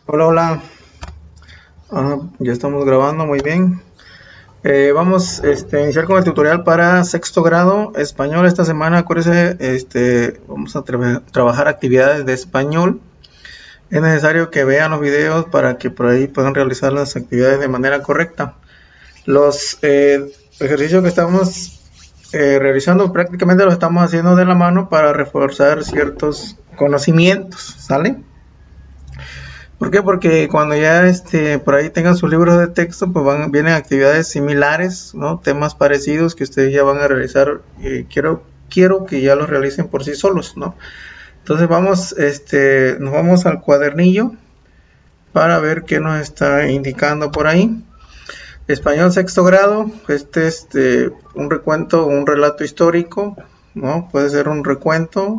Hola, hola. Ya estamos grabando muy bien. Vamos a iniciar con el tutorial para sexto grado español. Esta semana, acuérdense, vamos a trabajar actividades de español. Es necesario que vean los videos para que por ahí puedan realizar las actividades de manera correcta. Los ejercicios que estamos realizando prácticamente los estamos haciendo de la mano para reforzar ciertos conocimientos, ¿sale? ¿Por qué? Porque cuando ya por ahí tengan sus libros de texto, pues vienen actividades similares, ¿no? Temas parecidos que ustedes ya van a realizar. Quiero que ya los realicen por sí solos, ¿no? Entonces nos vamos al cuadernillo para ver qué nos está indicando por ahí. Español sexto grado, un recuento, un relato histórico, ¿no? Puede ser un recuento.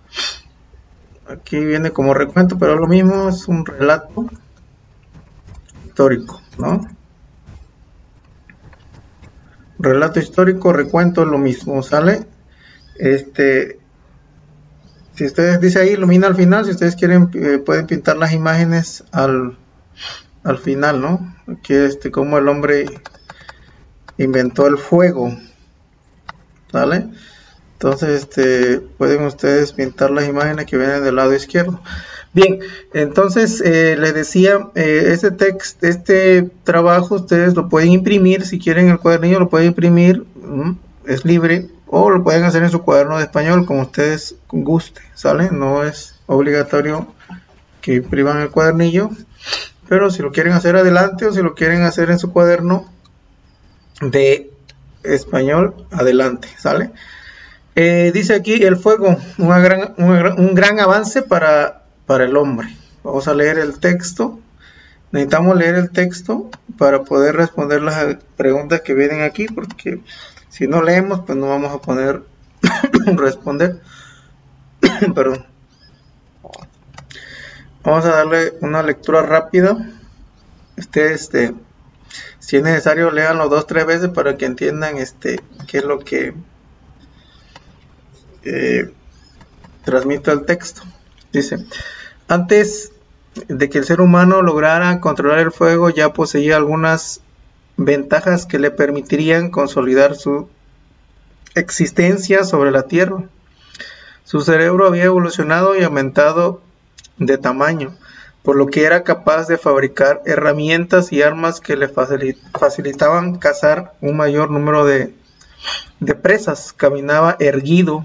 Aquí viene como recuento, pero lo mismo, es un relato histórico, ¿no? Relato histórico, recuento, lo mismo, ¿sale? Si ustedes dice ahí, ilumina al final, si ustedes quieren, pueden pintar las imágenes al final, ¿no? Aquí cómo el hombre inventó el fuego, ¿vale? Entonces, pueden ustedes pintar las imágenes que vienen del lado izquierdo. Bien, entonces les decía, este trabajo ustedes lo pueden imprimir, si quieren el cuadernillo lo pueden imprimir, es libre, o lo pueden hacer en su cuaderno de español, como ustedes guste, ¿sale? No es obligatorio que impriman el cuadernillo, pero si lo quieren hacer adelante o si lo quieren hacer en su cuaderno de español, adelante, ¿sale? Dice aquí el fuego, un gran avance para el hombre. Vamos a leer el texto. Necesitamos leer el texto para poder responder las preguntas que vienen aquí, porque si no leemos, pues no vamos a poder responder. Perdón. Vamos a darle una lectura rápida. Ustedes, si es necesario, léanlo 2 o 3 veces para que entiendan qué es lo que transmite el texto. Dice: antes de que el ser humano lograra controlar el fuego, ya poseía algunas ventajas que le permitirían consolidar su existencia sobre la Tierra. Su cerebro había evolucionado y aumentado de tamaño, por lo que era capaz de fabricar herramientas y armas que le facilitaban cazar un mayor número de presas. Caminaba erguido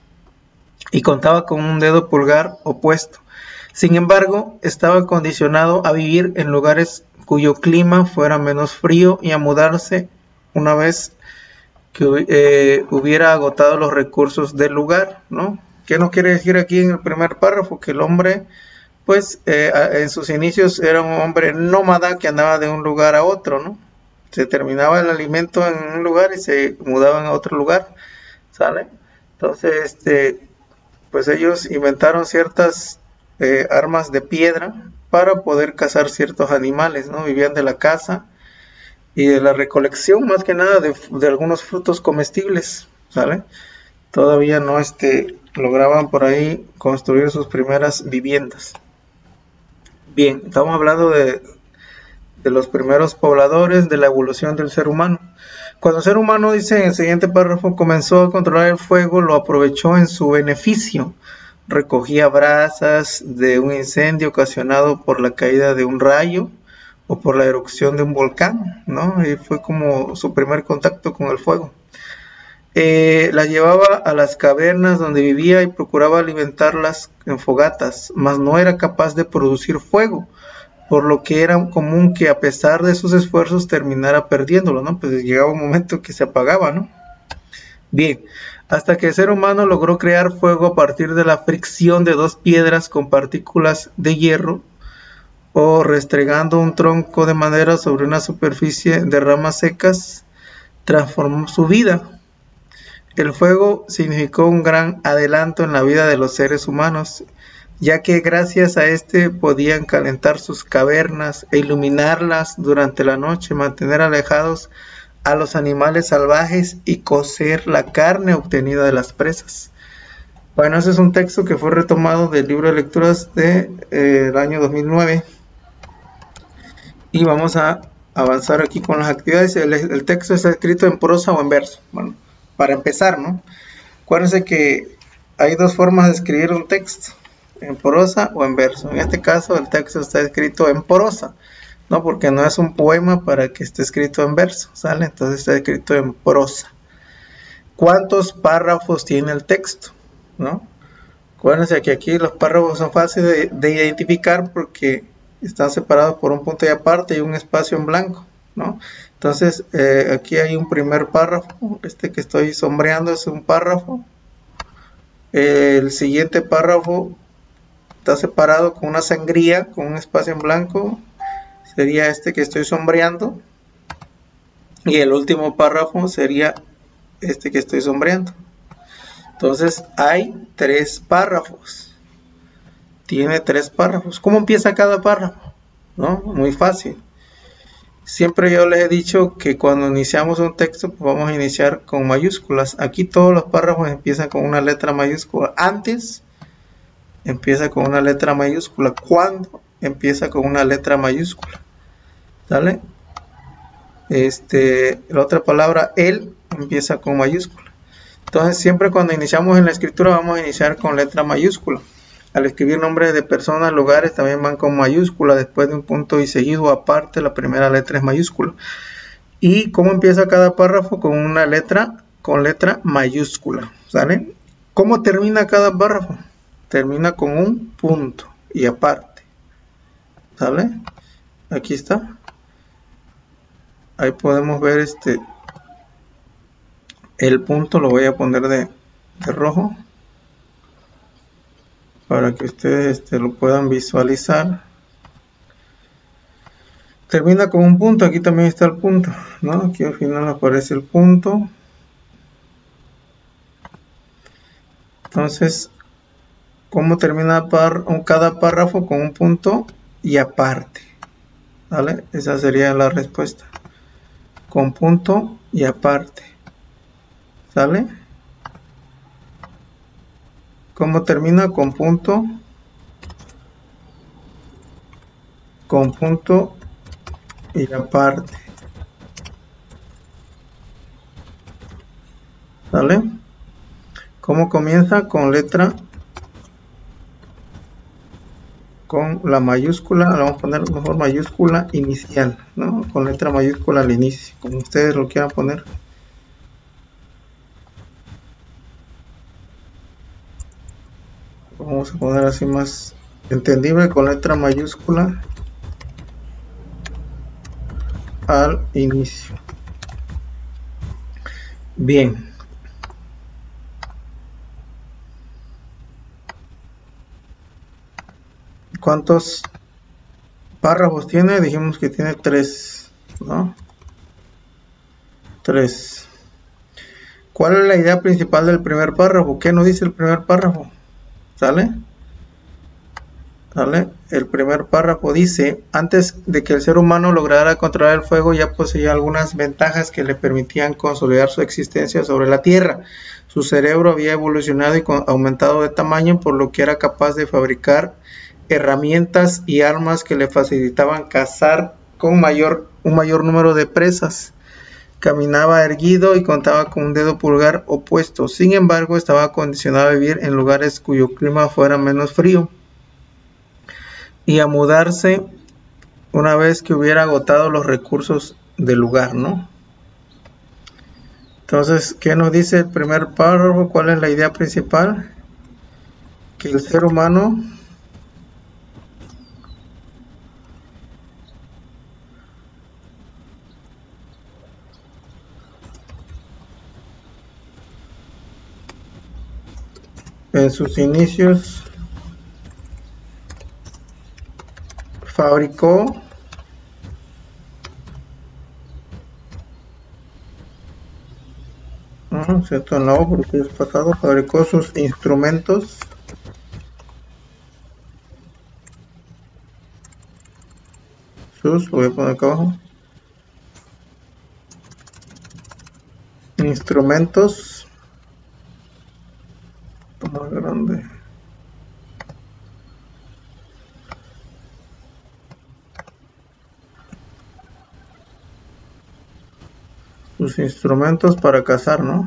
y contaba con un dedo pulgar opuesto. Sin embargo, estaba condicionado a vivir en lugares cuyo clima fuera menos frío y a mudarse una vez que hubiera agotado los recursos del lugar, ¿no? ¿Qué nos quiere decir aquí en el primer párrafo? Que el hombre, pues, en sus inicios era un hombre nómada que andaba de un lugar a otro, ¿no? Se terminaba el alimento en un lugar y se mudaban a otro lugar, ¿sale? Entonces, pues ellos inventaron ciertas armas de piedra para poder cazar ciertos animales, ¿no? Vivían de la caza y de la recolección, más que nada de algunos frutos comestibles, ¿sale? Todavía no lograban por ahí construir sus primeras viviendas. Bien, estamos hablando de los primeros pobladores, de la evolución del ser humano. Cuando el ser humano, dice en el siguiente párrafo, comenzó a controlar el fuego, lo aprovechó en su beneficio. Recogía brasas de un incendio ocasionado por la caída de un rayo o por la erupción de un volcán, ¿no? Y fue como su primer contacto con el fuego. Las llevaba a las cavernas donde vivía y procuraba alimentarlas en fogatas, mas no era capaz de producir fuego, por lo que era común que a pesar de sus esfuerzos terminara perdiéndolo, ¿no? Pues llegaba un momento que se apagaba, ¿no? Bien, hasta que el ser humano logró crear fuego a partir de la fricción de dos piedras con partículas de hierro o restregando un tronco de madera sobre una superficie de ramas secas, transformó su vida. El fuego significó un gran adelanto en la vida de los seres humanos, ya que gracias a podían calentar sus cavernas e iluminarlas durante la noche, mantener alejados a los animales salvajes y cocer la carne obtenida de las presas. Bueno, ese es un texto que fue retomado del libro de lecturas del año 2009. y vamos a avanzar aquí con las actividades. El texto está escrito en prosa o en verso. Bueno, para empezar, ¿no? Acuérdense que hay dos formas de escribir un texto, en prosa o en verso. En este caso el texto está escrito en prosa, ¿no? Porque no es un poema para que esté escrito en verso, ¿sale? Entonces está escrito en prosa. ¿Cuántos párrafos tiene el texto? ¿No? Acuérdense que aquí los párrafos son fáciles de identificar porque están separados por un punto y aparte y un espacio en blanco, ¿no? Entonces aquí hay un primer párrafo, este que estoy sombreando es un párrafo. El siguiente párrafo está separado con una sangría, con un espacio en blanco, sería este que estoy sombreando. Y el último párrafo sería este que estoy sombreando. Entonces hay 3 párrafos. Tiene 3 párrafos. ¿Cómo empieza cada párrafo? ¿No? Muy fácil. Siempre yo les he dicho que cuando iniciamos un texto pues vamos a iniciar con mayúsculas. Aquí todos los párrafos empiezan con una letra mayúscula. Antes empieza con una letra mayúscula. ¿Cuándo empieza con una letra mayúscula? ¿Sale? La otra palabra, el, empieza con mayúscula. Entonces siempre cuando iniciamos en la escritura vamos a iniciar con letra mayúscula. Al escribir nombres de personas, lugares también van con mayúscula, después de un punto y seguido aparte la primera letra es mayúscula. ¿Y cómo empieza cada párrafo? Con una letra, con letra mayúscula, ¿sale? ¿Cómo termina cada párrafo? Termina con un punto y aparte, ¿sale? Aquí está. Ahí podemos ver el punto, lo voy a poner de rojo para que ustedes lo puedan visualizar. Termina con un punto, aquí también está el punto, ¿no? Aquí al final aparece el punto. Entonces, ¿cómo termina cada párrafo? Con un punto y aparte, ¿vale? Esa sería la respuesta. Con punto y aparte, ¿sale? ¿Cómo termina? Con punto y aparte, ¿sale? ¿Cómo comienza? Con letra, con la mayúscula, le vamos a poner mejor mayúscula inicial, ¿no? Con letra mayúscula al inicio, como ustedes lo quieran poner. Vamos a poner así más entendible, con letra mayúscula al inicio. Bien. ¿Cuántos párrafos tiene? Dijimos que tiene 3, ¿no? 3. ¿Cuál es la idea principal del primer párrafo? ¿Qué nos dice el primer párrafo? ¿Sale? ¿Sale? El primer párrafo dice: antes de que el ser humano lograra controlar el fuego, ya poseía algunas ventajas que le permitían consolidar su existencia sobre la tierra. Su cerebro había evolucionado y aumentado de tamaño, por lo que era capaz de fabricar herramientas y armas que le facilitaban cazar con un mayor número de presas. Caminaba erguido y contaba con un dedo pulgar opuesto. Sin embargo, estaba acondicionado a vivir en lugares cuyo clima fuera menos frío y a mudarse una vez que hubiera agotado los recursos del lugar, ¿no? Entonces, ¿qué nos dice el primer párrafo? ¿Cuál es la idea principal? Que el ser humano en sus inicios fabricó ¿cierto? En la O, porque es pasado, fabricó sus instrumentos lo voy a poner acá abajo, instrumentos más grande, sus instrumentos para cazar, ¿no?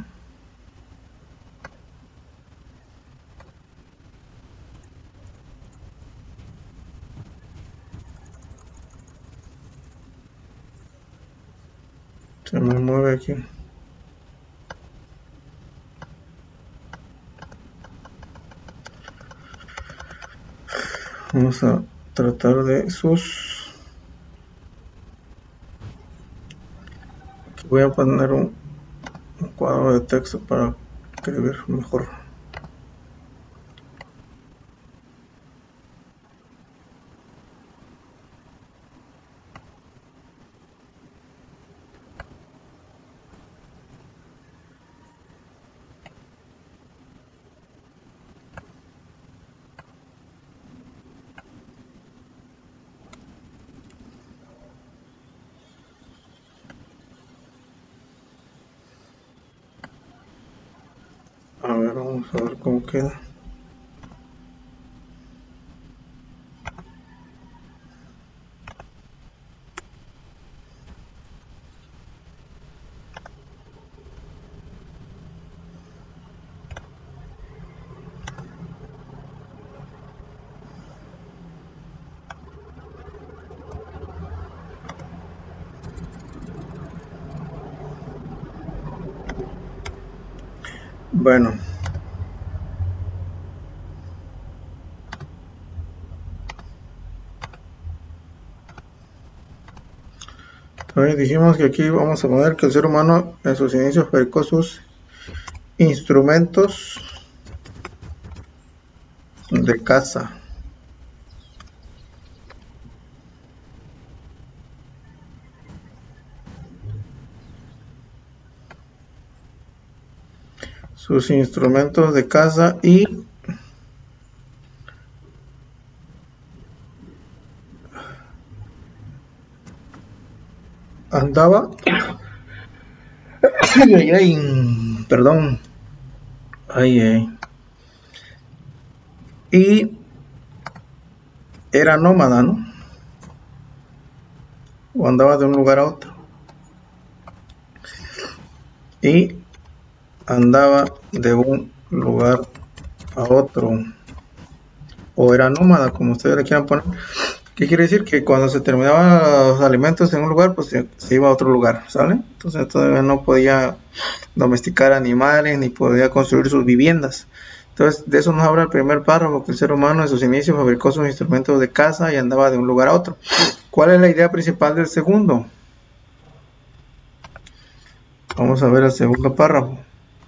Se me mueve aquí. Vamos a tratar de sus... Aquí voy a poner un cuadro de texto para escribir mejor. A ver, vamos a ver cómo queda. Bueno, entonces dijimos que aquí vamos a poner que el ser humano en sus inicios fabricó sus instrumentos de caza. Sus instrumentos de caza y andaba perdón y era nómada, ¿no? O andaba de un lugar a otro y andaba de un lugar a otro, o era nómada, como ustedes le quieran poner. ¿Qué quiere decir? Que cuando se terminaban los alimentos en un lugar, pues se iba a otro lugar, ¿sale? Entonces todavía no podía domesticar animales ni podía construir sus viviendas. Entonces de eso nos habla el primer párrafo, que el ser humano en sus inicios fabricó sus instrumentos de caza y andaba de un lugar a otro. ¿Cuál es la idea principal del segundo? Vamos a ver el segundo párrafo.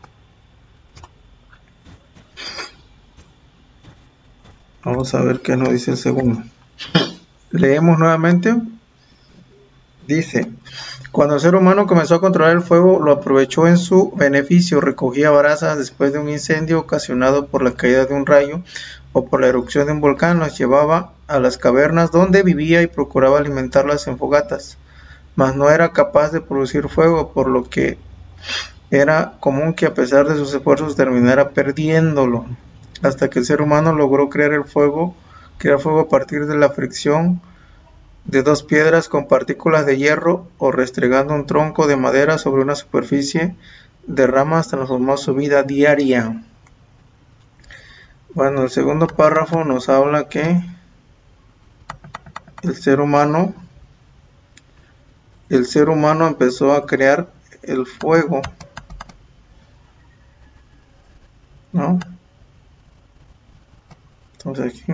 Vamos a ver qué nos dice el segundo. Leemos nuevamente. Dice: cuando el ser humano comenzó a controlar el fuego, lo aprovechó en su beneficio. Recogía brasas después de un incendio ocasionado por la caída de un rayo o por la erupción de un volcán. Las llevaba a las cavernas donde vivía y procuraba alimentarlas en fogatas. Mas no era capaz de producir fuego, por lo que era común que a pesar de sus esfuerzos terminara perdiéndolo, hasta que el ser humano logró crear fuego a partir de la fricción de dos piedras con partículas de hierro o restregando un tronco de madera sobre una superficie de ramas, transformó su vida diaria. Bueno, el segundo párrafo nos habla que el ser humano empezó a crear el fuego, ¿no? Entonces aquí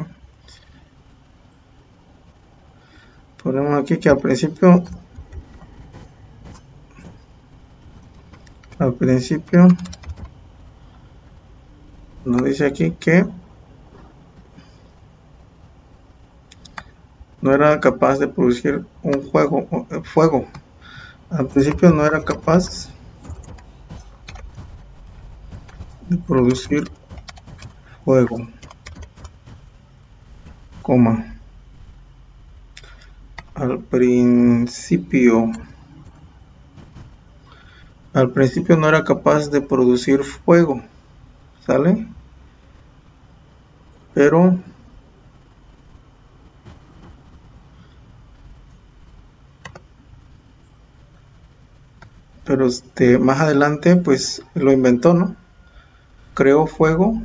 ponemos aquí que al principio nos dice aquí que no era capaz de producir un fuego. Al principio no era capaz de producir fuego, coma. Al principio no era capaz de producir fuego, ¿sale? Pero pero más adelante pues lo inventó, ¿no? Creó fuego.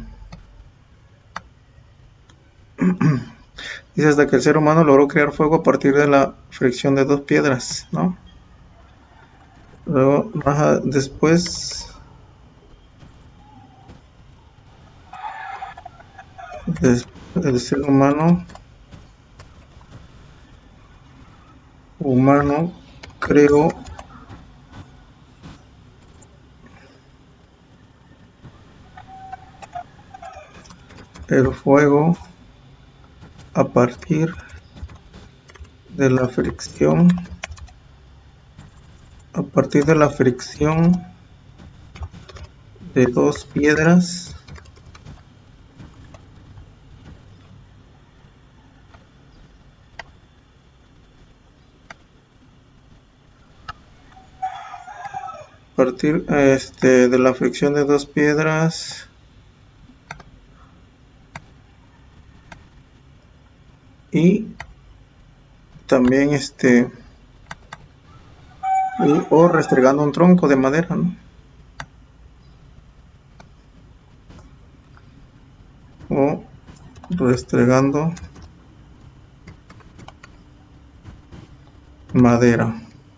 Dice hasta que el ser humano logró crear fuego a partir de la fricción de dos piedras, ¿no? Luego, después el ser humano creó el fuego a partir de la fricción de dos piedras de la fricción de dos piedras y también o restregando un tronco de madera, ¿no? O restregando madera.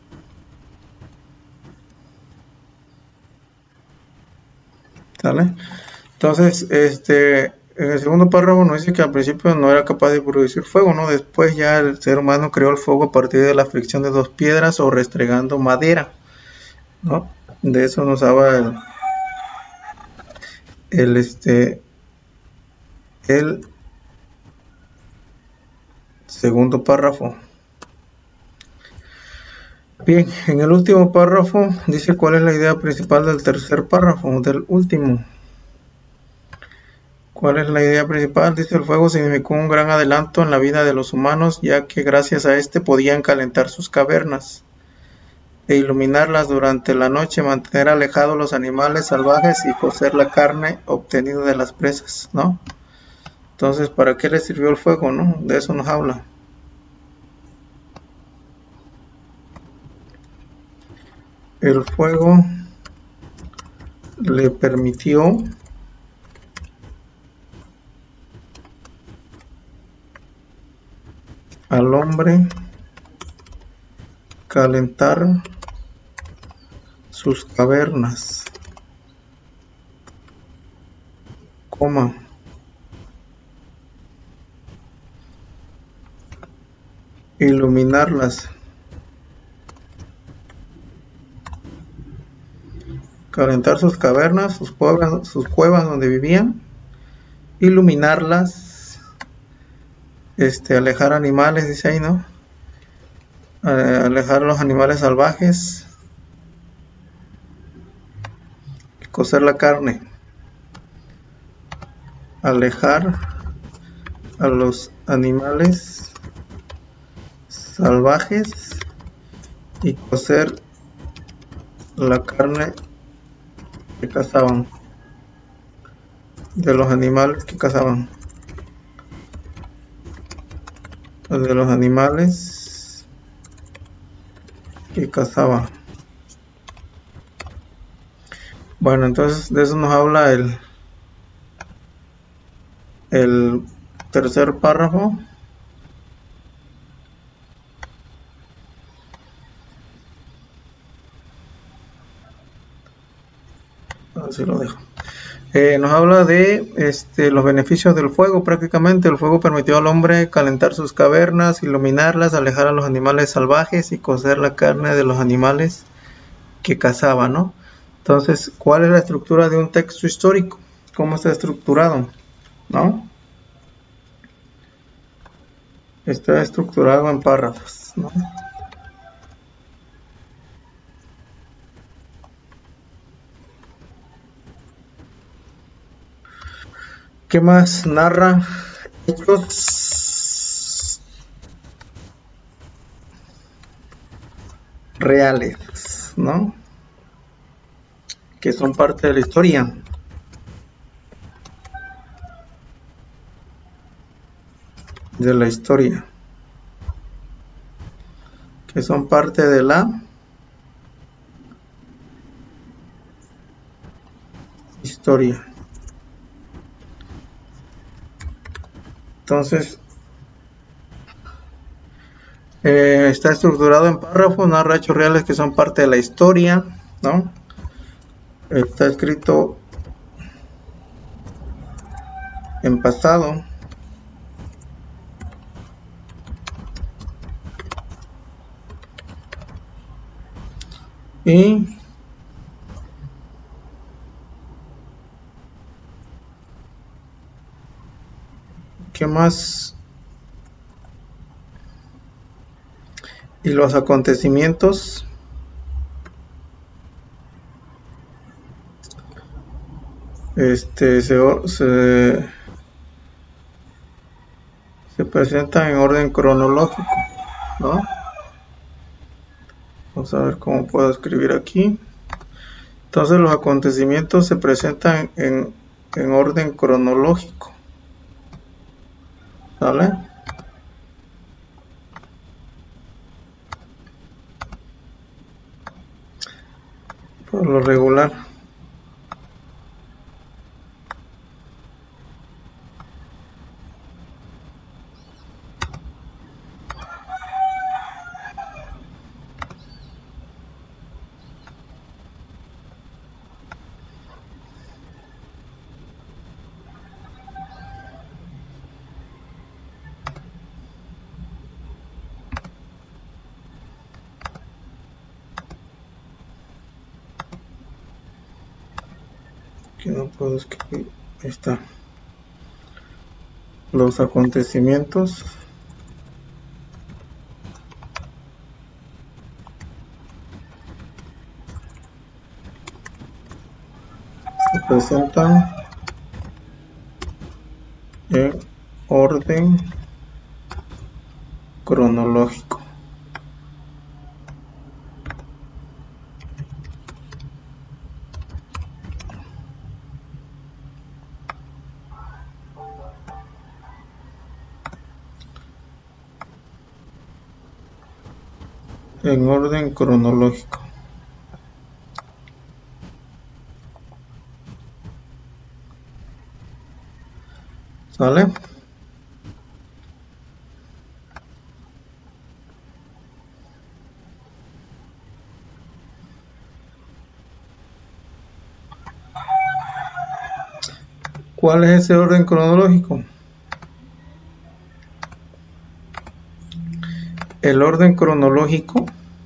¿Sale? Entonces, en el segundo párrafo nos dice que al principio no era capaz de producir fuego, ¿no? Después ya el ser humano creó el fuego a partir de la fricción de dos piedras o restregando madera, ¿no? De eso nos habla el segundo párrafo. Bien, en el último párrafo dice cuál es la idea principal del tercer párrafo, del último. ¿Cuál es la idea principal? Dice: el fuego significó un gran adelanto en la vida de los humanos, ya que gracias a este podían calentar sus cavernas e iluminarlas durante la noche, mantener alejados los animales salvajes y cocer la carne obtenida de las presas, ¿no? Entonces, ¿para qué le sirvió el fuego, no? De eso nos habla. El fuego le permitió al hombre calentar sus cavernas, iluminarlas, calentar sus cavernas, sus cuevas donde vivían, iluminarlas, alejar animales, dice ahí, ¿no? Alejar a los animales salvajes, cocer la carne, alejar a los animales salvajes y cocer la carne que cazaban, de los animales que cazaban, de los animales que cazaban. Bueno, entonces de eso nos habla el tercer párrafo. Así lo dejo. Nos habla de los beneficios del fuego. Prácticamente el fuego permitió al hombre calentar sus cavernas, iluminarlas, alejar a los animales salvajes y cocer la carne de los animales que cazaba, ¿no? Entonces, ¿cuál es la estructura de un texto histórico? ¿Cómo está estructurado? ¿No? Está estructurado en párrafos, ¿no? ¿Qué más narra? Hechos reales, ¿no? Que son parte de la historia. Que son parte de la historia. Entonces, está estructurado en párrafos, narra hechos reales que son parte de la historia, ¿no? Está escrito en pasado. Y ¿qué más? Y los acontecimientos se presentan en orden cronológico, ¿no? Vamos a ver cómo puedo escribir aquí. Entonces los acontecimientos se presentan en orden cronológico, ¿vale? Por lo regular. Que no puedo escribir. Ahí está. Los acontecimientos se presentan en orden cronológico. En orden cronológico. ¿Sale? ¿Cuál es ese orden cronológico? El orden cronológico,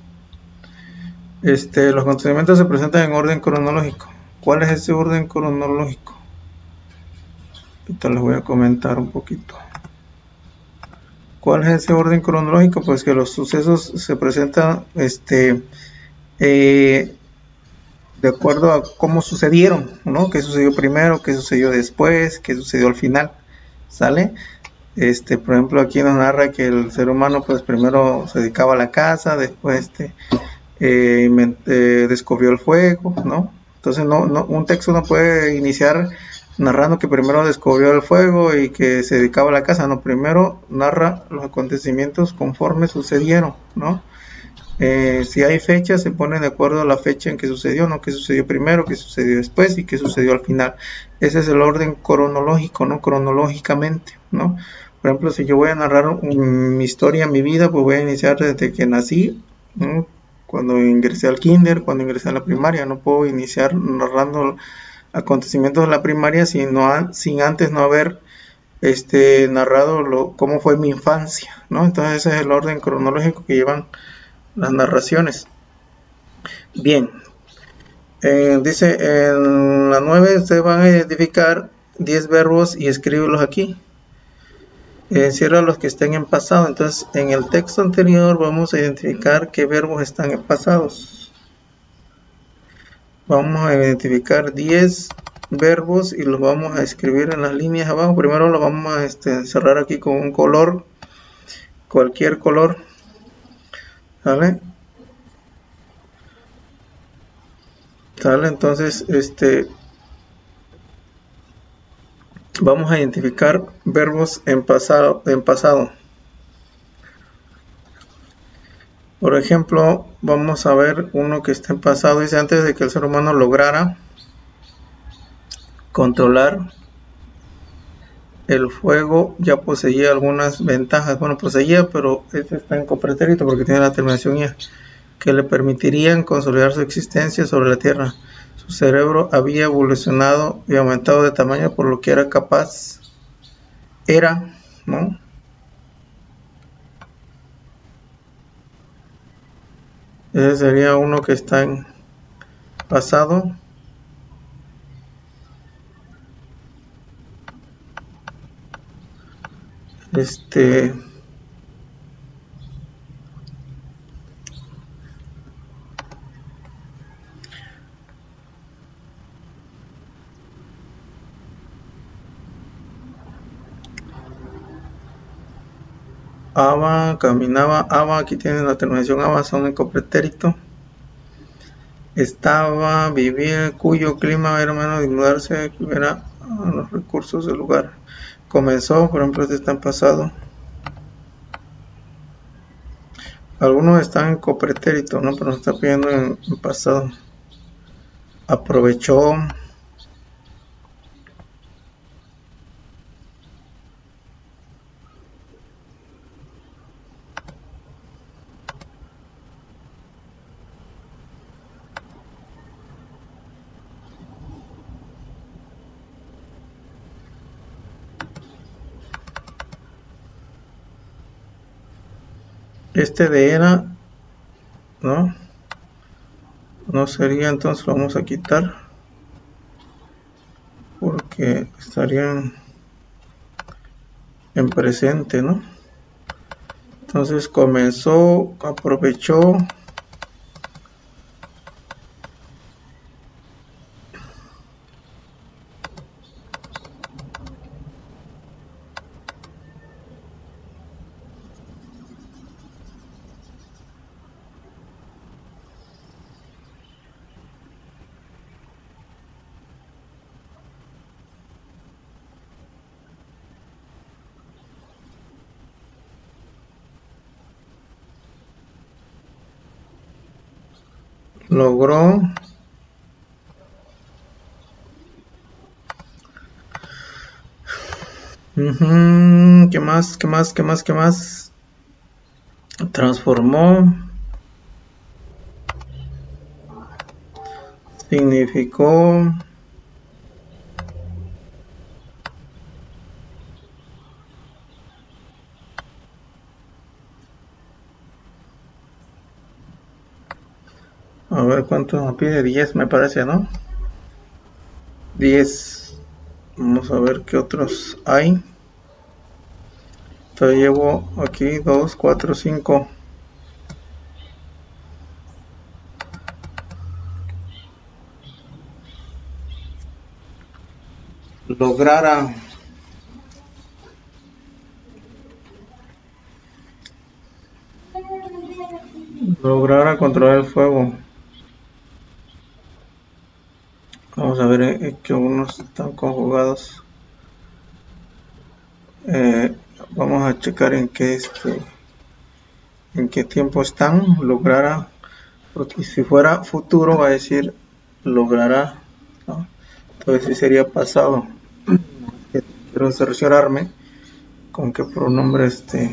los acontecimientos se presentan en orden cronológico. ¿Cuál es ese orden cronológico? Ahorita les voy a comentar un poquito. ¿Cuál es ese orden cronológico? Pues que los sucesos se presentan de acuerdo a cómo sucedieron, ¿no? ¿Qué sucedió primero? ¿Qué sucedió después? ¿Qué sucedió al final? ¿Sale? Por ejemplo, aquí nos narra que el ser humano pues primero se dedicaba a la caza, después descubrió el fuego, ¿no? Entonces un texto no puede iniciar narrando que primero descubrió el fuego y que se dedicaba a la caza, no, primero narra los acontecimientos conforme sucedieron, ¿no? Si hay fechas, se pone de acuerdo a la fecha en que sucedió, no qué sucedió primero, qué sucedió después y qué sucedió al final. Ese es el orden cronológico, ¿no? Cronológicamente, ¿no? Por ejemplo, si yo voy a narrar mi historia, mi vida, pues voy a iniciar desde que nací, ¿no? Cuando ingresé al kinder, cuando ingresé a la primaria. No puedo iniciar narrando acontecimientos de la primaria sin antes no haber narrado cómo fue mi infancia, ¿no? Entonces ese es el orden cronológico que llevan las narraciones. Bien, dice en la 9 ustedes van a identificar 10 verbos y escríbelos aquí. Cierra los que estén en pasado. Entonces en el texto anterior vamos a identificar qué verbos están en pasados. Vamos a identificar 10 verbos y los vamos a escribir en las líneas abajo. Primero los vamos a cerrar aquí con un color, cualquier color, ¿vale? ¿Sale? Entonces vamos a identificar verbos en pasado. Por ejemplo, vamos a ver uno que está en pasado. Dice antes de que el ser humano lograra controlar el fuego ya poseía algunas ventajas. Bueno, poseía, pero este está en copretérito porque tiene la terminación ya, que le permitirían consolidar su existencia sobre la Tierra. Su cerebro había evolucionado y aumentado de tamaño, por lo que era capaz, ¿no? Ese sería uno que está en pasado. Aba, caminaba, Aba, aquí tienen la terminación Aba, son en copretérito. Estaba, vivir, cuyo clima era menos de mudarse, que hubiera los recursos del lugar. Comenzó, por ejemplo, este está en pasado. Algunos están en copretérito, ¿no? Pero nos está pidiendo en pasado. Aprovechó. Este de era, ¿no? No sería, entonces lo vamos a quitar. Porque estarían en presente, ¿no? Entonces comenzó, aprovechó. Logró. ¿Qué más? ¿Qué más? ¿Qué más? ¿Qué más? Transformó. Significó. A ver cuánto nos pide. 10 me parece, ¿no? 10. Vamos a ver qué otros hay. Entonces llevo aquí 2, 4, 5. Lograra. Lograra controlar el fuego. Vamos a ver que unos están conjugados. Vamos a checar en qué tiempo están. Lograra, porque si fuera futuro va a decir logrará, ¿no? Entonces sí sería pasado. Quiero cerciorarme con qué pronombre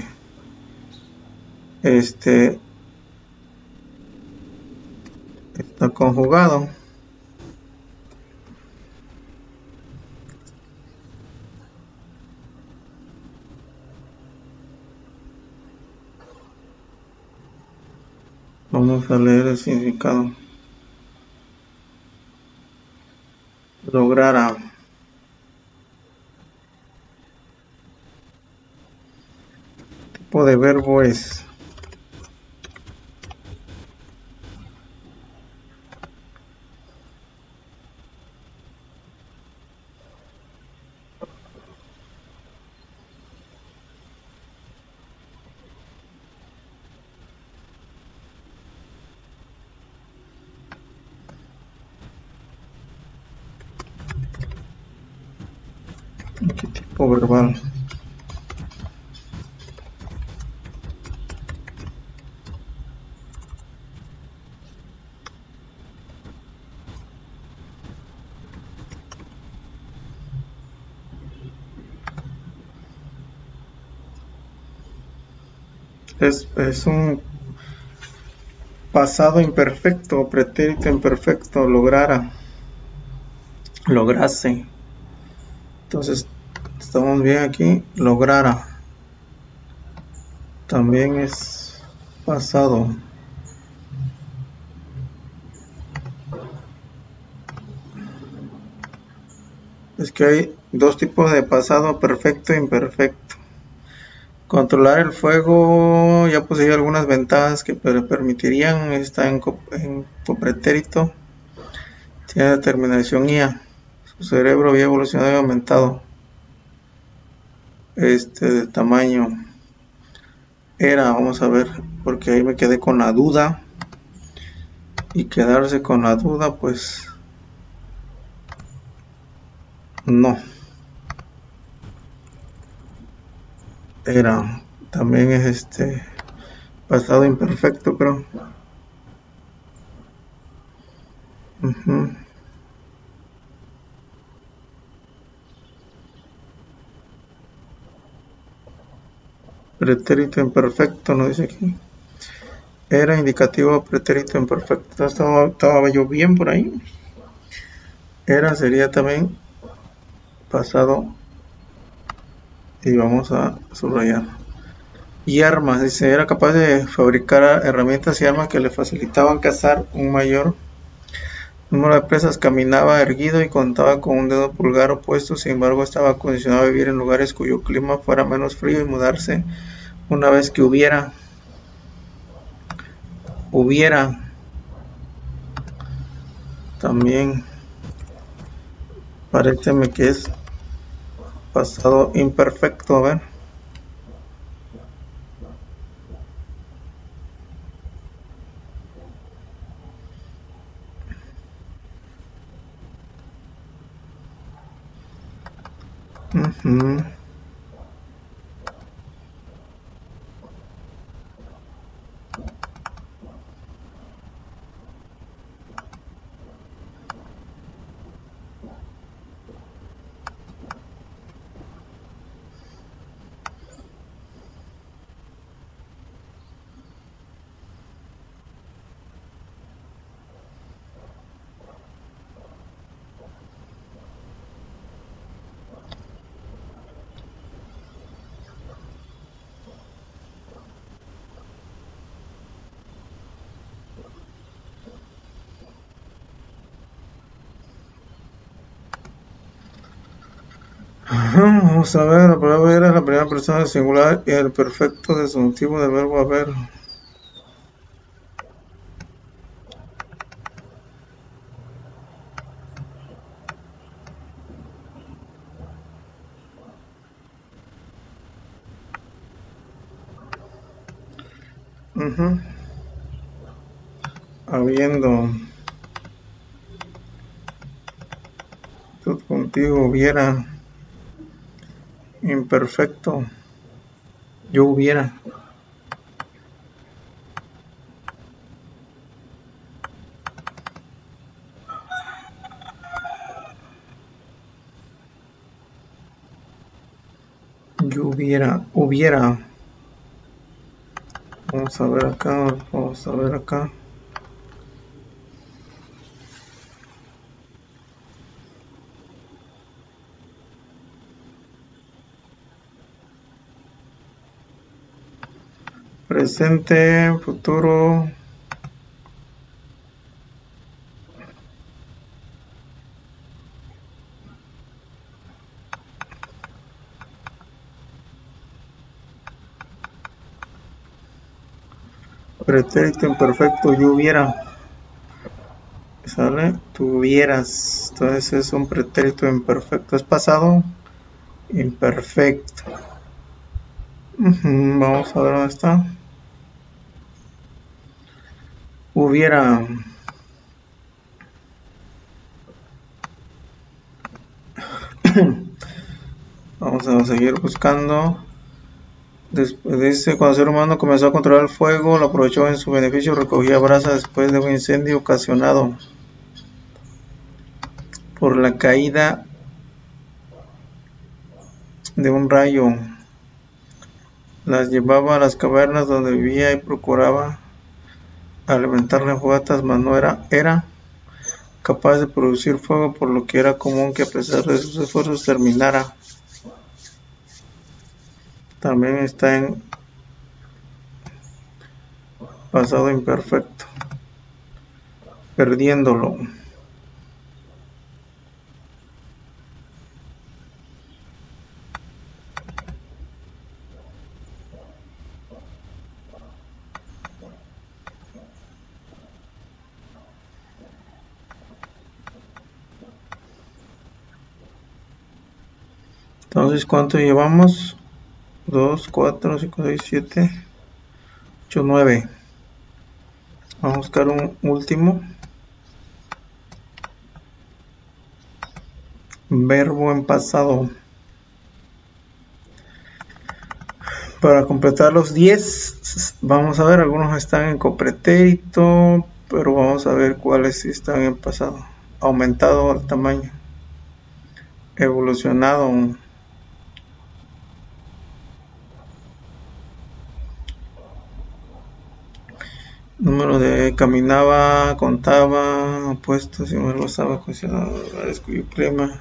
está conjugado. Vamos a leer el significado. Lograra. Tipo de verbo es. ¿Qué tipo verbal? Es un pasado imperfecto, pretérito imperfecto, lograse. Entonces, estamos bien aquí, lograra. También es pasado. Es que hay dos tipos de pasado, perfecto e imperfecto. Controlar el fuego ya poseía algunas ventajas que permitirían, está en copretérito, tiene terminación IA, su cerebro había evolucionado y aumentado de tamaño. Vamos a ver, porque ahí me quedé con la duda, y quedarse con la duda pues no. También es pasado imperfecto, creo. Pretérito imperfecto, nos dice aquí. Era indicativo pretérito imperfecto. Estaba yo bien por ahí. Sería también pasado. Y vamos a subrayar. Y armas, dice, era capaz de fabricar herramientas y armas que le facilitaban cazar un mayor número de presas. Caminaba erguido y contaba con un dedo pulgar opuesto, sin embargo estaba condicionado a vivir en lugares cuyo clima fuera menos frío y mudarse una vez que hubiera también paréceme que es pasado imperfecto. A ver, vamos a ver, la palabra ver es la primera persona del singular y el perfecto de subjuntivo del verbo haber. Habiendo subjuntivo hubiera imperfecto, yo hubiera. Yo hubiera. Vamos a ver acá. Presente, futuro. Pretérito imperfecto, yo hubiera. ¿Sale? Tuvieras. Entonces es un pretérito imperfecto. Es pasado imperfecto. Vamos a ver dónde está. Hubiera. Vamos a seguir buscando. Después dice, cuando el ser humano comenzó a controlar el fuego, lo aprovechó en su beneficio, recogía brasa después de un incendio ocasionado por la caída de un rayo. las llevaba a las cavernas donde vivía y procuraba alimentarla en fogatas, mas no era capaz de producir fuego, por lo que era común que a pesar de sus esfuerzos terminara. También está en pasado imperfecto, perdiéndolo. Entonces, ¿cuánto llevamos? 2, 4, 5, 6, 7, 8, 9. Vamos a buscar un último. Verbo en pasado. Para completar los 10, vamos a ver, algunos están en copretérito, pero vamos a ver cuáles están en pasado. Aumentado el tamaño. Evolucionado. Número de caminaba, contaba, opuesto, si me lo estaba cuestionando, descubrió crema.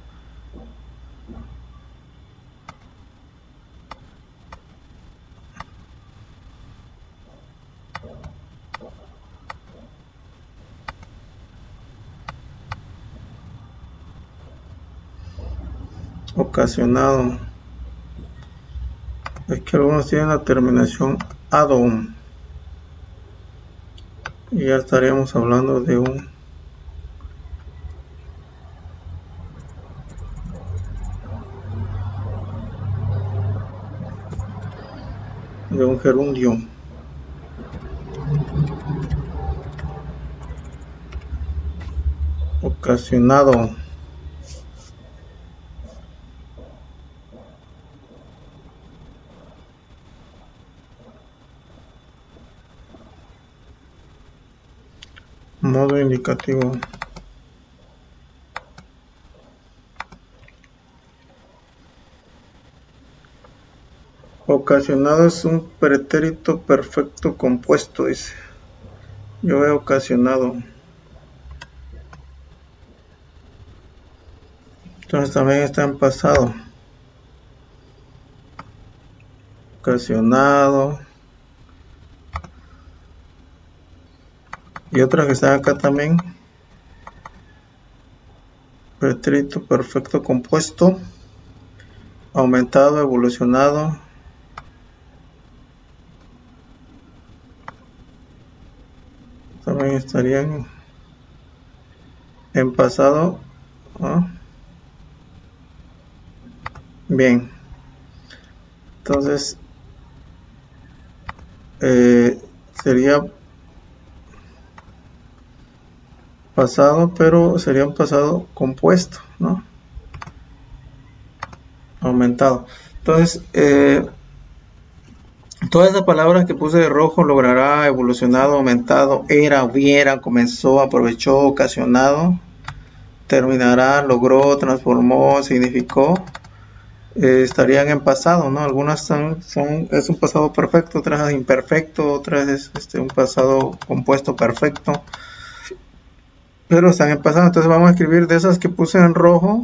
Ocasionado. Es que algunos tienen la terminación ado. Y ya estaríamos hablando de un gerundio. Ocasionado. Modo indicativo. Ocasionado es un pretérito perfecto compuesto, dice. Yo he ocasionado. Entonces también está en pasado. Ocasionado. Y otra que está acá también. Pretérito perfecto compuesto. Aumentado, evolucionado. También estarían en pasado. Bien. Entonces sería pasado, pero sería un pasado compuesto, ¿no? Aumentado. Entonces, todas esas palabras que puse de rojo: logrará, evolucionado, aumentado, era, hubiera, comenzó, aprovechó, ocasionado, terminará, logró, transformó, significó, estarían en pasado, ¿no? Algunas es un pasado perfecto, otras imperfecto, otras es un pasado compuesto perfecto, pero están en pasado. Entonces vamos a escribir de esas que puse en rojo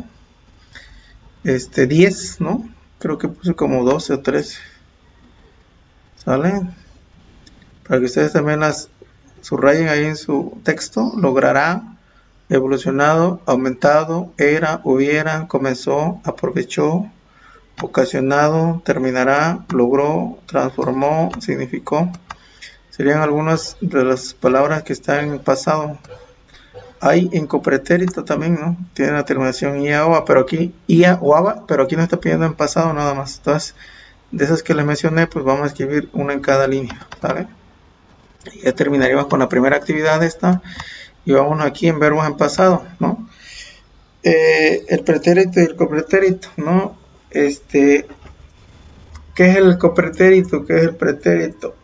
10, ¿no? Creo que puse como 12 o 13. ¿Sale? Para que ustedes también las subrayen ahí en su texto. Logrará, evolucionado, aumentado, era, hubiera, comenzó, aprovechó, ocasionado, terminará, logró, transformó, significó. Serían algunas de las palabras que están en pasado. Hay en copretérito también, ¿no? Tiene la terminación ia o a, pero aquí ia o aba, pero aquí no está pidiendo en pasado nada más. Entonces, de esas que les mencioné, pues vamos a escribir una en cada línea, ¿vale? Y ya terminaríamos con la primera actividad de esta. Y vamos aquí en verbos en pasado, ¿no? El pretérito y el copretérito, ¿no? ¿Qué es el copretérito? ¿Qué es el pretérito?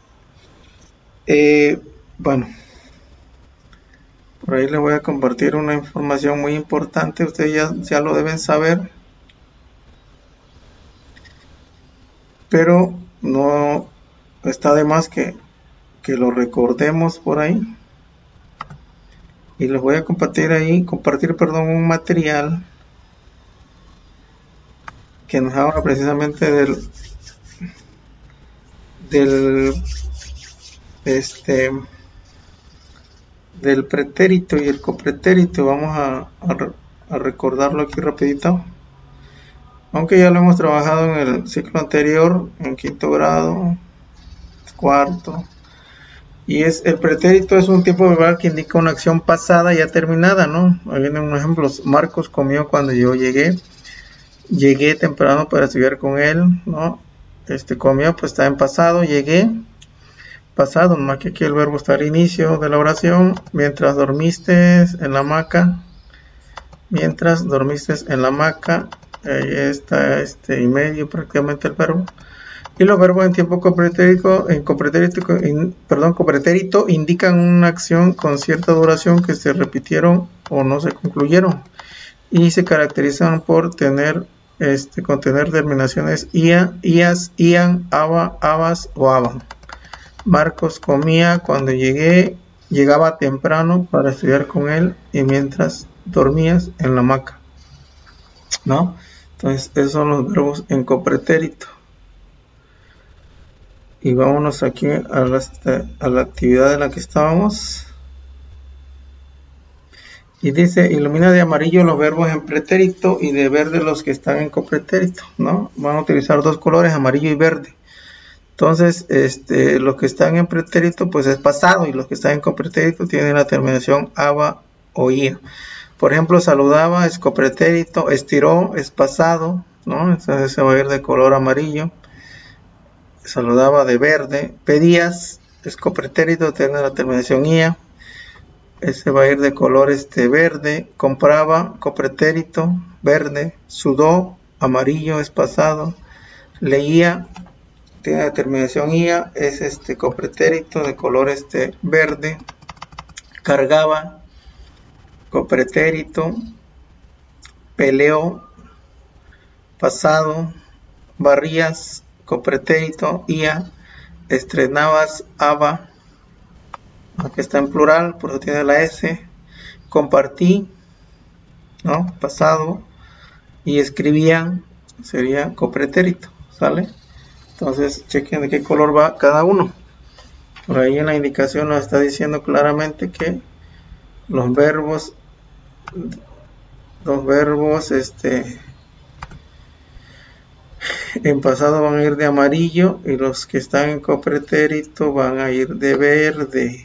Bueno, por ahí les voy a compartir una información muy importante. Ustedes ya lo deben saber. Pero no está de más que lo recordemos por ahí. Y les voy a compartir un material que nos habla precisamente del pretérito y el copretérito. Vamos a recordarlo aquí rapidito, aunque ya lo hemos trabajado en el ciclo anterior, en quinto grado, cuarto. Y el pretérito es un tiempo verbal que indica una acción pasada ya terminada, ¿no? Ahí viene un ejemplo: Marcos comió cuando yo llegué. Llegué temprano para estudiar con él, ¿no? Comió, pues está en pasado. Llegué, pasado, más que aquí el verbo está al inicio de la oración. Mientras dormiste en la hamaca. Mientras dormiste en la hamaca. Ahí está y medio prácticamente el verbo. Y los verbos en tiempo copretérito indican una acción con cierta duración que se repitieron o no se concluyeron, y se caracterizan por contener terminaciones ia, ias, ian, aba, abas o aban. Marcos comía cuando llegaba temprano para estudiar con él, y mientras dormías en la hamaca, ¿no? Entonces esos son los verbos en copretérito. Y vámonos aquí a la actividad en la que estábamos. Y dice: ilumina de amarillo los verbos en pretérito y de verde los que están en copretérito, ¿no? Van a utilizar dos colores, amarillo y verde. Entonces, los que están en pretérito pues es pasado, y los que están en copretérito tienen la terminación aba o ia. Por ejemplo, saludaba es copretérito, estiró es pasado, ¿no? Entonces se va a ir de color amarillo. Saludaba de verde. Pedías es copretérito, tiene la terminación ia. Ese va a ir de color verde. Compraba, copretérito, verde. Sudó, amarillo, es pasado. Leía, tiene la terminación ia, es copretérito de color verde. Cargaba, copretérito. Peleó, pasado. Barrías, copretérito, ia. Estrenabas, aba, aquí está en plural, por eso tiene la S. Compartí, ¿no? Pasado. Y escribían, sería copretérito, ¿sale? Entonces chequen de qué color va cada uno. Por ahí en la indicación nos está diciendo claramente que los verbos en pasado van a ir de amarillo, y los que están en copretérito van a ir de verde.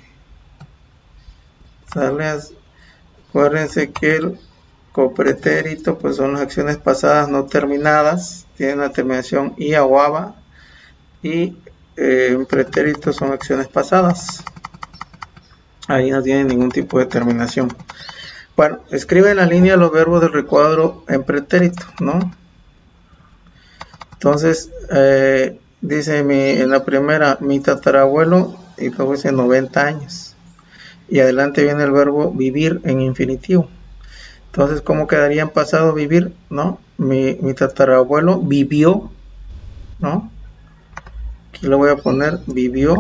¿Sale? Acuérdense que el copretérito pues son las acciones pasadas no terminadas, tienen la terminación ia o aba, y en pretérito son acciones pasadas, ahí no tienen ningún tipo de terminación. Bueno, escribe en la línea los verbos del recuadro en pretérito, ¿no? Entonces, dice en la primera, mi tatarabuelo, y luego dice 90 años. Y adelante viene el verbo vivir en infinitivo. Entonces, ¿cómo quedaría en pasado vivir? ¿No? Mi tatarabuelo vivió, ¿no? Aquí le voy a poner vivió.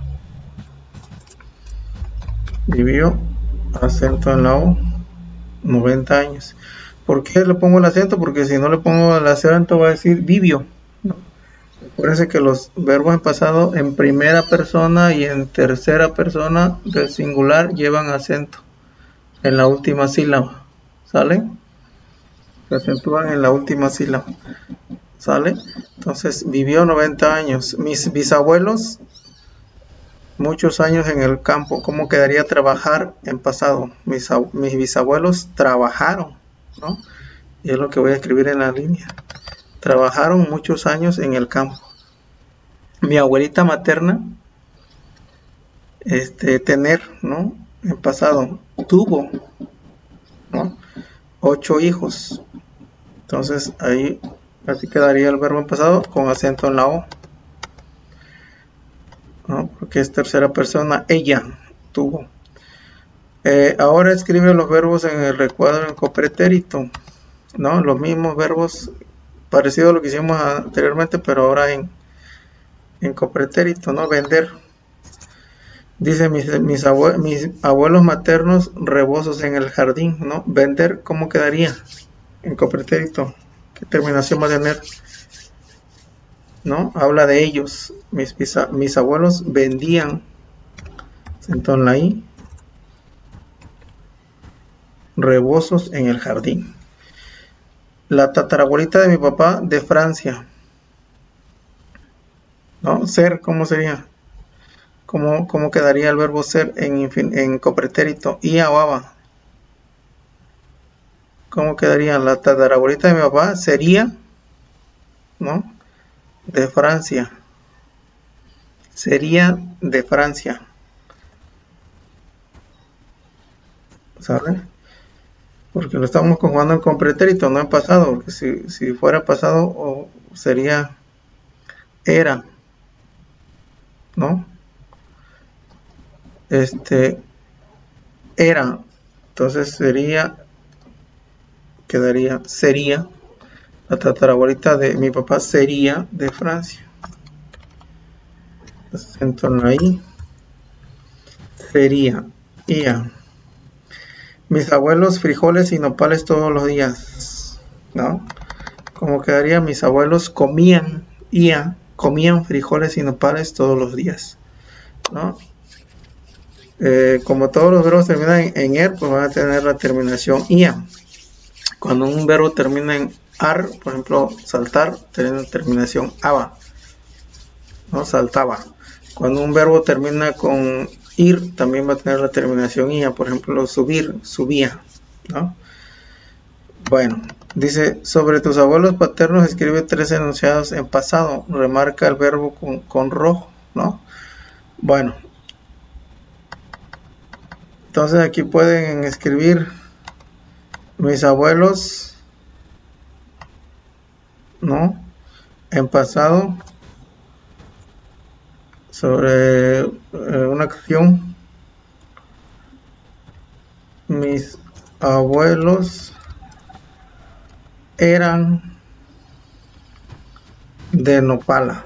Vivió, acento en la O, 90 años. ¿Por qué le pongo el acento? Porque si no le pongo el acento va a decir vivió, ¿no? Acuérdense que los verbos en pasado en primera persona y en tercera persona del singular llevan acento en la última sílaba, ¿sale? Se acentúan en la última sílaba, ¿sale? Entonces, vivió 90 años. Mis bisabuelos, muchos años en el campo. ¿Cómo quedaría trabajar en pasado? Mis bisabuelos trabajaron, ¿no? Y es lo que voy a escribir en la línea. Trabajaron muchos años en el campo. Mi abuelita materna, tener, ¿no? En pasado, tuvo, ¿no? 8 hijos. Entonces ahí así quedaría el verbo en pasado con acento en la O, ¿no? Porque es tercera persona, ella tuvo. Ahora escribe los verbos en el recuadro en copretérito, ¿no? Los mismos verbos, parecido a lo que hicimos anteriormente, pero ahora en copretérito, ¿no? Vender. Dice mis abuelos maternos rebosos en el jardín, ¿no? Vender, ¿cómo quedaría en copretérito? ¿Qué terminación va a tener? ¿No? Habla de ellos. Mis abuelos vendían. Entonces ahí. Rebosos en el jardín. La tatarabuelita de mi papá de Francia. ¿No? Ser, ¿cómo sería? ¿Cómo quedaría el verbo ser en copretérito? Ia o aba. ¿Cómo quedaría? La tatarabuelita de mi papá sería, ¿no? De Francia. Sería de Francia. ¿Sabes? Porque lo estamos conjugando en copretérito, no en pasado. Porque si fuera pasado, sería era, ¿no? Era. Entonces sería, la tatarabuelita de mi papá sería de Francia. Entonces ahí sería, ia. Mis abuelos frijoles y nopales todos los días, ¿no? Como quedaría, mis abuelos comían frijoles y nopales todos los días, ¿no? Como todos los verbos terminan en er, pues van a tener la terminación ia. Cuando un verbo termina en ar, por ejemplo, saltar, tiene la terminación aba, ¿no? Saltaba. Cuando un verbo termina con ir, también va a tener la terminación ia, por ejemplo, subir, subía, ¿no? Bueno, dice, sobre tus abuelos paternos escribe 3 enunciados en pasado, remarca el verbo con rojo, ¿no? Bueno, entonces aquí pueden escribir mis abuelos, ¿no? En pasado, sobre una acción. Mis abuelos eran de Nopala,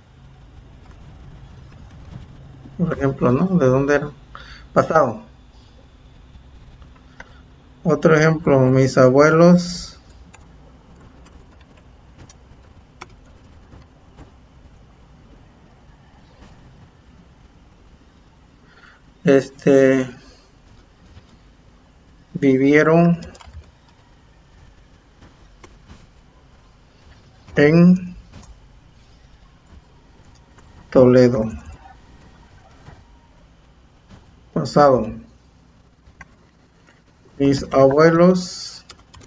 por ejemplo, ¿no? ¿De dónde eran? Pasado. Otro ejemplo, mis abuelos vivieron en Toledo. Pasado. Mis abuelos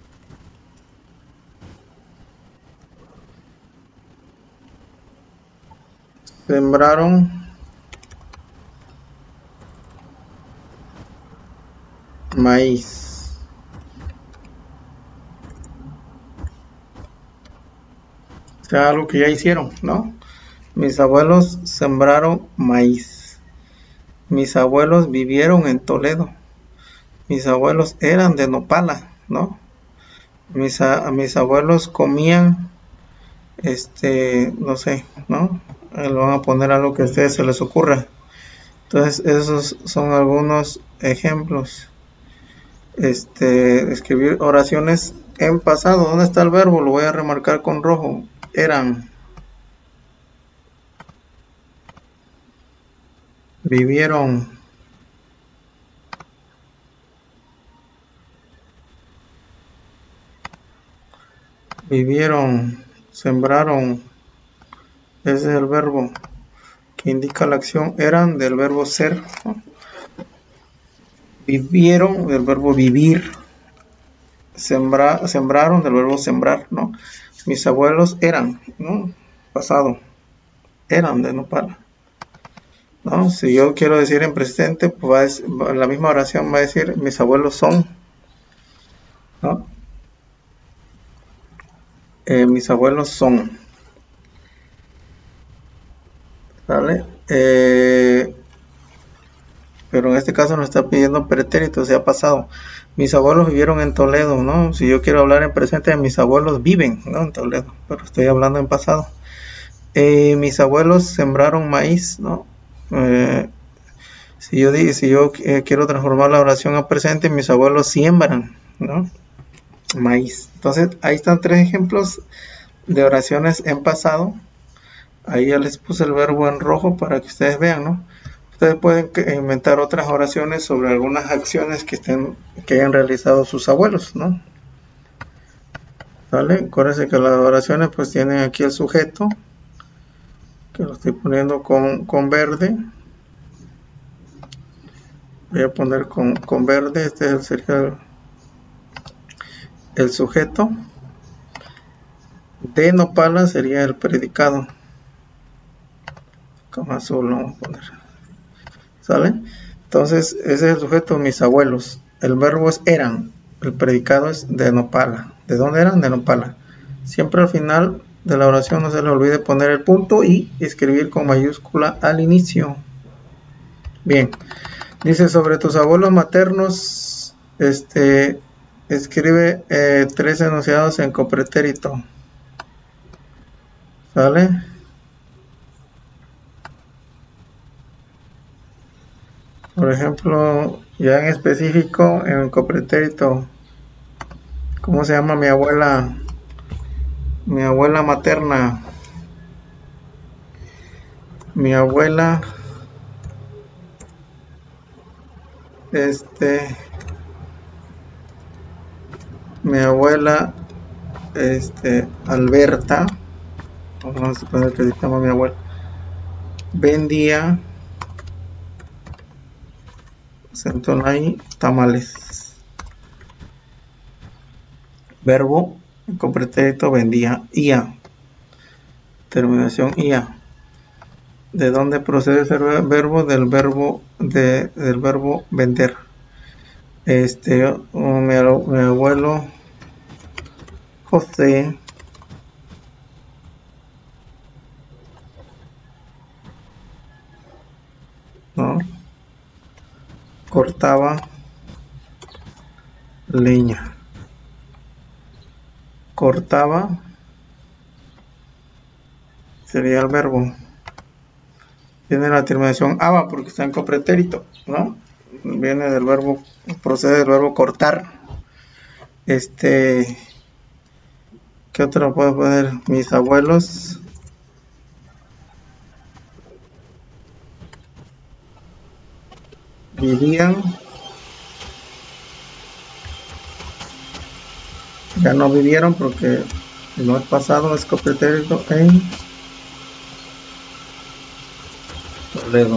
sembraron maíz. O sea, algo que ya hicieron, ¿no? Mis abuelos sembraron maíz. Mis abuelos vivieron en Toledo. Mis abuelos eran de Nopala, ¿no? Mis abuelos comían, no sé, ¿no? Le van a poner algo que a ustedes se les ocurra. Entonces, esos son algunos ejemplos. Escribir oraciones en pasado. ¿Dónde está el verbo? Lo voy a remarcar con rojo. Eran. Vivieron. Vivieron. Sembraron. Ese es el verbo que indica la acción. Eran del verbo ser, ¿no? Vivieron del verbo vivir. Sembraron del verbo sembrar, ¿no? Mis abuelos eran, ¿no? Pasado. Eran de Nopala, ¿no? Si yo quiero decir en presente, pues la misma oración va a decir mis abuelos son, ¿no? Mis abuelos son. ¿Vale? Pero en este caso nos está pidiendo pretérito, o sea, pasado. Mis abuelos vivieron en Toledo, ¿no? Si yo quiero hablar en presente, mis abuelos viven, ¿no? En Toledo, pero estoy hablando en pasado. mis abuelos sembraron maíz, ¿no? Si yo quiero transformar la oración a presente, mis abuelos siembran, ¿no? Maíz. Entonces, ahí están 3 ejemplos de oraciones en pasado. Ahí ya les puse el verbo en rojo para que ustedes vean, ¿no? Ustedes pueden inventar otras oraciones sobre algunas acciones que hayan realizado sus abuelos, ¿no? ¿Vale? Acuérdense que las oraciones pues tienen aquí el sujeto, que lo estoy poniendo con verde. Voy a poner con verde, este sería el sujeto. De nopala sería el predicado. Con azul lo vamos a poner. ¿Sale? Entonces, ese es el sujeto, mis abuelos. El verbo es eran. El predicado es de nopala. ¿De dónde eran? De nopala. Siempre al final de la oración no se le olvide poner el punto y escribir con mayúscula al inicio. Bien. Dice, sobre tus abuelos maternos, escribe 3 enunciados en copretérito. ¿Sale? Por ejemplo, ya en específico, en el copretérito, ¿cómo se llama mi abuela? Mi abuela materna. Mi abuela, mi abuela, Alberta, vamos a suponer que se llama mi abuela, vendía, acento ahí, tamales. Verbo con pretérito vendía, ia, terminación ia. ¿De dónde procede ese verbo? Del verbo vender. Mi abuelo José ¿no? Cortaba leña. Cortaba sería el verbo. Tiene la terminación aba porque está en copretérito, ¿no? Viene del verbo, procede del verbo cortar. ¿Qué otro puedo poner? Mis abuelos vivían, ya no vivieron porque no es pasado, es copretérito en Toledo,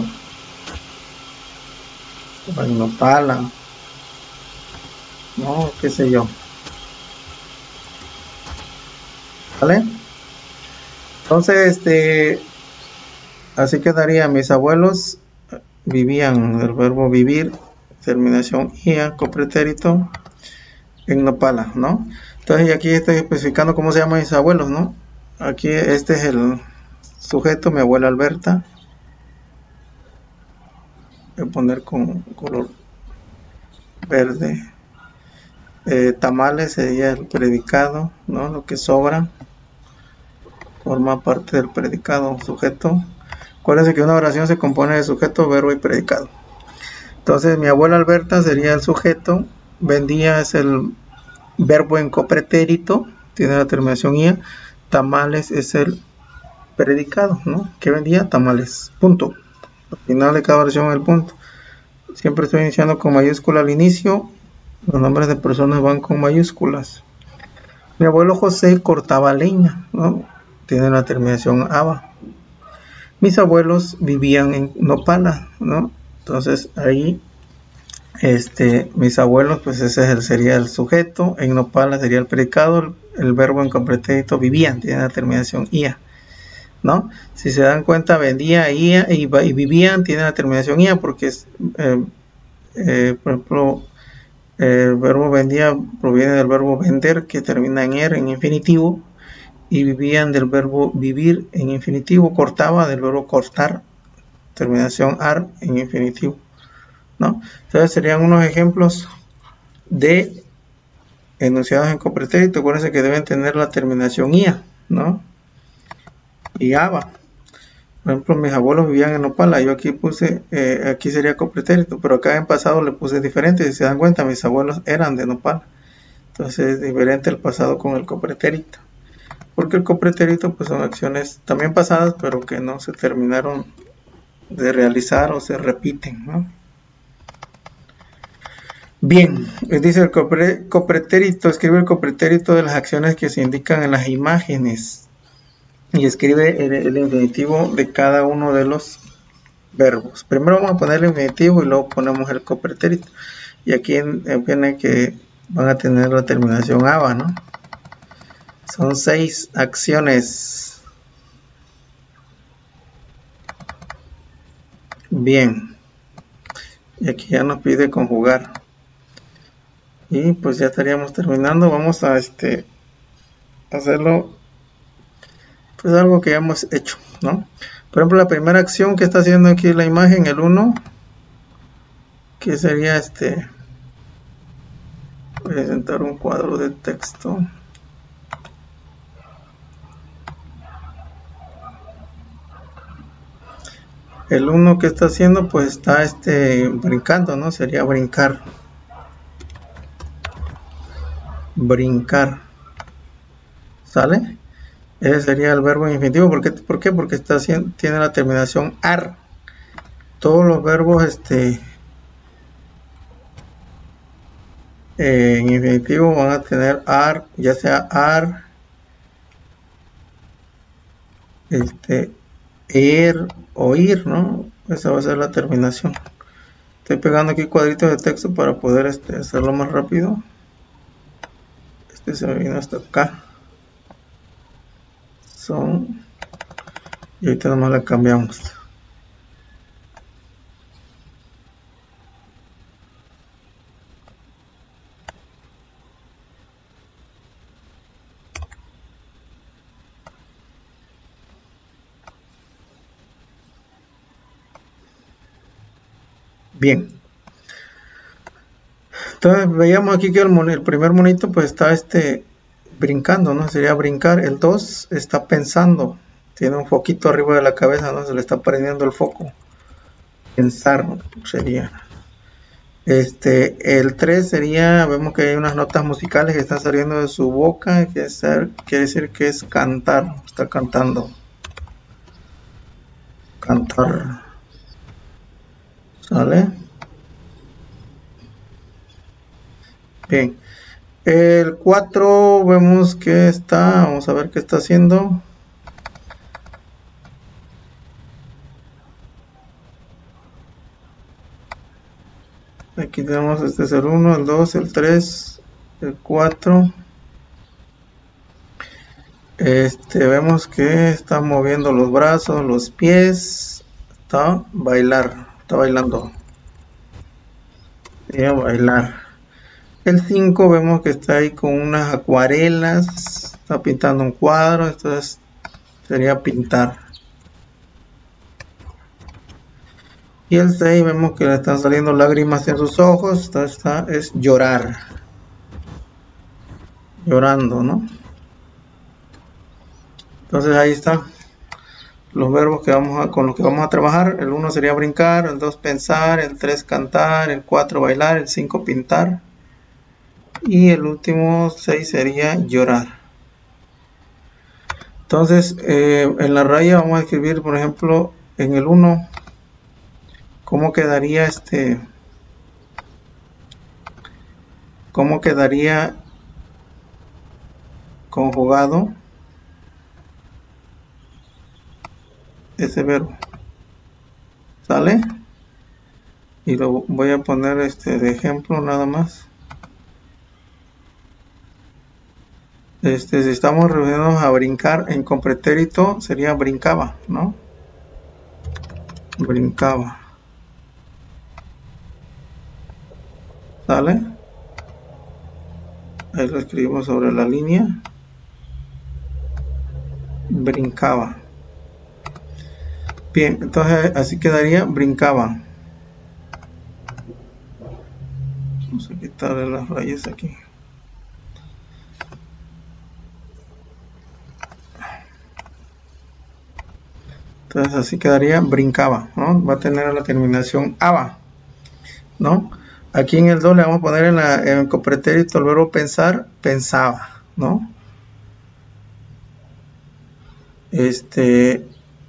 o en Nopala, no, qué sé yo. ¿Vale? Entonces, así quedaría. Mis abuelos vivían, el verbo vivir, terminación ia, copretérito, en Nopala, ¿no? Entonces, aquí estoy especificando cómo se llaman mis abuelos, ¿no? Aquí este es el sujeto, mi abuela Alberta. Voy a poner con color verde. Tamales sería el predicado, ¿no? Lo que sobra forma parte del predicado sujeto. Acuérdense que una oración se compone de sujeto, verbo y predicado. Entonces, mi abuela Alberta sería el sujeto. Vendía es el verbo en copretérito, tiene la terminación ia. Tamales es el predicado, ¿no? ¿Qué vendía? Tamales. Punto. Al final de cada oración el punto. Siempre estoy iniciando con mayúscula al inicio. Los nombres de personas van con mayúsculas. Mi abuelo José cortaba leña, ¿no? Tiene la terminación aba. Mis abuelos vivían en Nopala, ¿no? Entonces ahí, mis abuelos, pues ese sería el sujeto. En Nopala sería el predicado. El verbo en completito vivían, tiene la terminación ia, ¿no? Si se dan cuenta, vendía, ia y vivían, tiene la terminación ia porque es, por ejemplo, el verbo vendía proviene del verbo vender, que termina en er, en infinitivo, y vivían del verbo vivir, en infinitivo. Cortaba del verbo cortar, terminación ar, en infinitivo, ¿no? Entonces serían unos ejemplos de enunciados en copretérito. Acuérdense que deben tener la terminación ia, ¿no? y aba. Por ejemplo, mis abuelos vivían en Nopala, yo aquí puse, aquí sería copretérito, pero acá en pasado le puse diferente, si se dan cuenta, mis abuelos eran de Nopala. Entonces es diferente el pasado con el copretérito. Porque el copretérito pues son acciones también pasadas, pero que no se terminaron de realizar o se repiten, ¿no? Bien, dice el copretérito, escribe el copretérito de las acciones que se indican en las imágenes y escribe el infinitivo de cada uno de los verbos. Primero vamos a poner el infinitivo y luego ponemos el copretérito. Y aquí viene que van a tener la terminación aba, ¿no? Son 6 acciones. Bien. Y aquí ya nos pide conjugar. Y pues ya estaríamos terminando. Vamos a hacerlo, pues algo que ya hemos hecho, ¿no? Por ejemplo, la primera acción que está haciendo aquí la imagen, el 1, que sería presentar un cuadro de texto. El 1 que está haciendo, pues está brincando, ¿no? Sería brincar. Brincar. ¿Sale? Ese sería el verbo infinitivo. ¿Por qué? Porque tiene la terminación ar. Todos los verbos en infinitivo van a tener ar, ya sea ar, ir o ir, ¿no? Esa va a ser la terminación. Estoy pegando aquí cuadritos de texto para poder hacerlo más rápido. Se me vino hasta acá. Y ahorita nomás la cambiamos. Bien. Entonces veíamos aquí que el primer monito pues está brincando, ¿no? Sería brincar. El 2 está pensando. Tiene un foquito arriba de la cabeza, ¿no? Se le está prendiendo el foco. Pensar sería. El 3 sería, vemos que hay unas notas musicales que están saliendo de su boca, quiere decir que es cantar, está cantando. Cantar. ¿Sale? Bien. El 4 vemos que vamos a ver qué está haciendo. Aquí tenemos es el 1, el 2, el 3, el 4. Vemos que está moviendo los brazos, los pies. Está bailando. Sería bailar. El 5 vemos que está ahí con unas acuarelas. Está pintando un cuadro. Entonces sería pintar. Y el 6 vemos que le están saliendo lágrimas en sus ojos. Es llorar. Llorando, ¿no? Entonces ahí está los verbos con los que vamos a trabajar. El 1 sería brincar, el 2 pensar, el 3 cantar, el 4 bailar, el 5 pintar. Y el último 6 sería llorar. Entonces en la raya vamos a escribir, por ejemplo, en el 1, ¿cómo quedaría conjugado ese verbo? ¿Sale? Y lo voy a poner de ejemplo nada más. Si estamos refiriéndonos a brincar en compretérito, sería brincaba, ¿no? Brincaba. ¿Sale? Ahí lo escribimos sobre la línea. Brincaba. Bien, entonces así quedaría brincaba. Vamos a quitarle las rayas aquí. Entonces así quedaría brincaba, ¿no? Va a tener la terminación aba, ¿no? Aquí en el 2 le vamos a poner en el copretérito el verbo pensar, pensaba, ¿no? En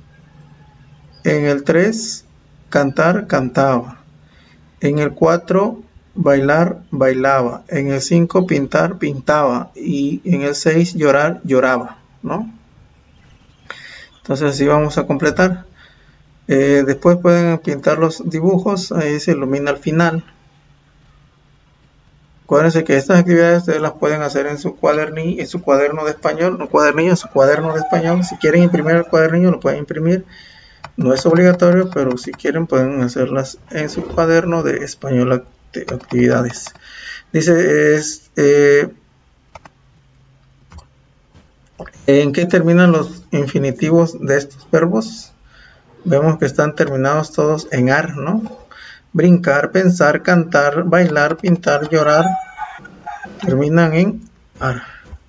el 3, cantar, cantaba. En el 4, bailar, bailaba. En el 5, pintar, pintaba. Y en el 6, llorar, lloraba, ¿no? Entonces así vamos a completar. Después pueden pintar los dibujos, ahí se ilumina al final. Acuérdense que estas actividades ustedes las pueden hacer en su cuadernillo, en su cuaderno de español, no cuadernillo, en su cuaderno de español. Si quieren imprimir el cuadernillo lo pueden imprimir, no es obligatorio, pero si quieren pueden hacerlas en su cuaderno de español de actividades. Dice, ¿en qué terminan los infinitivos de estos verbos? Vemos que están terminados todos en ar, ¿no? Brincar, pensar, cantar, bailar, pintar, llorar, terminan en ar,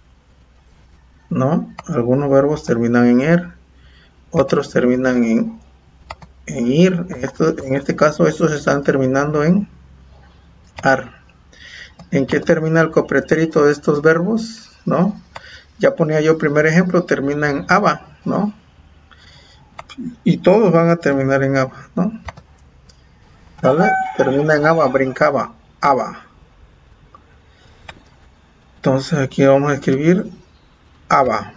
¿no? Algunos verbos terminan en er, otros terminan en ir. En este caso estos están terminando en ar. ¿En qué termina el copretérito de estos verbos? ¿No? Ya ponía yo el primer ejemplo, termina en aba, ¿no? Y todos van a terminar en aba, ¿no? ¿Vale? Termina en aba, brincaba, aba. Entonces aquí vamos a escribir aba.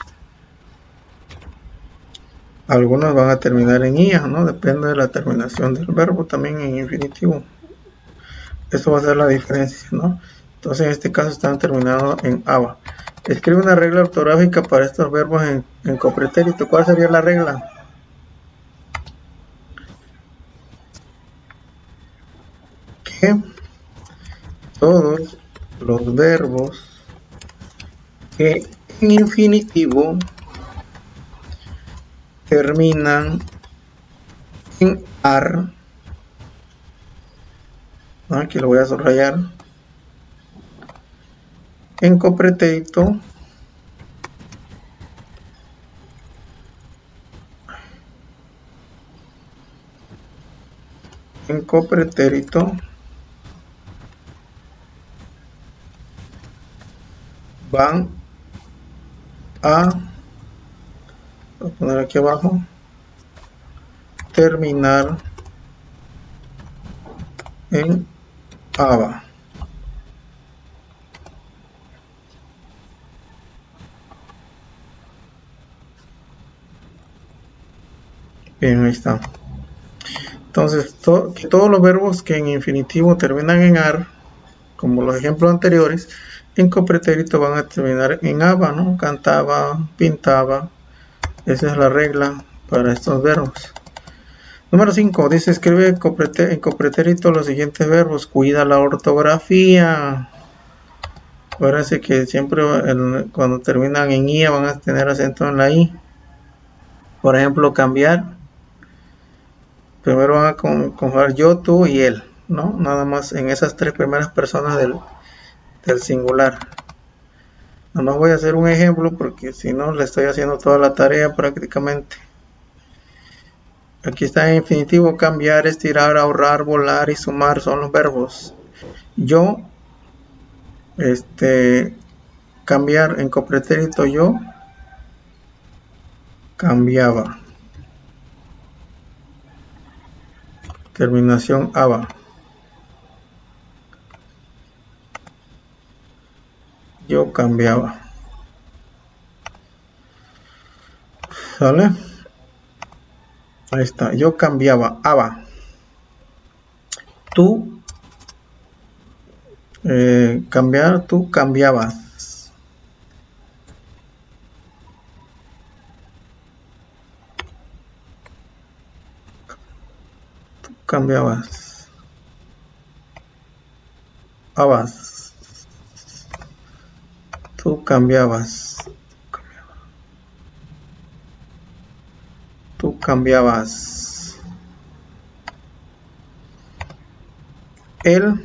Algunos van a terminar en ia, ¿no? Depende de la terminación del verbo, también en infinitivo. Eso va a ser la diferencia, ¿no? Entonces en este caso están terminados en aba. Escribe una regla ortográfica para estos verbos en copretérito. ¿Cuál sería la regla? Que todos los verbos que en infinitivo terminan en ar, ¿no? Aquí lo voy a subrayar, en copretérito van a, voy a poner aquí abajo, terminar en aba. Bien, ahí está. Entonces, todos los verbos que en infinitivo terminan en ar, como los ejemplos anteriores, en copretérito van a terminar en aba, ¿no? Cantaba, pintaba. Esa es la regla para estos verbos. Número 5. Dice, escribe en copretérito los siguientes verbos. Cuida la ortografía. Acuérdense que siempre cuando terminan en ia van a tener acento en la i. Por ejemplo, cambiar. Primero van a conjugar yo, tú y él, ¿no? Nada más en esas tres primeras personas del singular. Nada más voy a hacer un ejemplo porque si no le estoy haciendo toda la tarea prácticamente. Aquí está en infinitivo: cambiar, estirar, ahorrar, volar y sumar son los verbos. Yo, cambiar, en copretérito yo cambiaba. Terminación aba. Yo cambiaba. ¿Sale? Ahí está. Yo cambiaba. aba. Tú, cambiar, tú cambiabas. Tú cambiabas. Abas. Tú cambiabas. Tú cambiabas. Él,